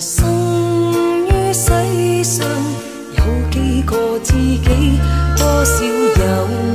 生於世上，有幾個知己，多少有